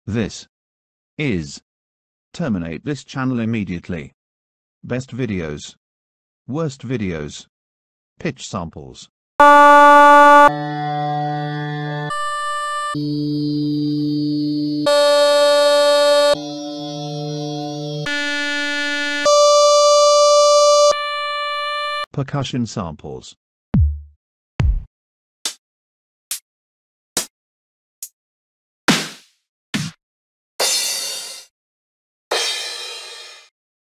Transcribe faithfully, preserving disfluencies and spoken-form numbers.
This is. Terminate this channel immediately. Best videos. Worst videos. Pitch samples. Percussion samples.